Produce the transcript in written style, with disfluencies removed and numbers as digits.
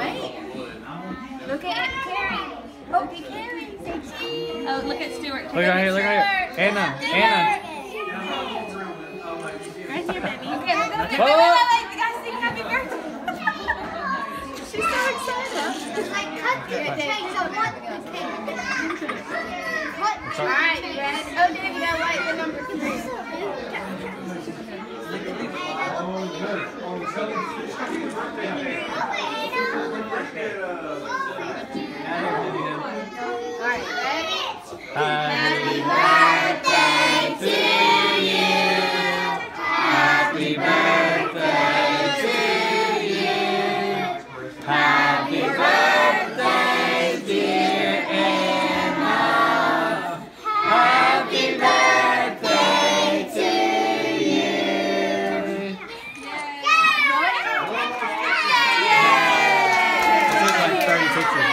Look at Carrie. Look at Carrie. Say cheese. Oh, look at Stuart. Look right here, look right here. Anna, Anna. Right here, baby. Okay, look up. Wait, we gotta sing happy birthday. She's so excited. Like, cut the cake. So cut the cake. All right, you ready? Oh, Dave, you gotta light the number 3.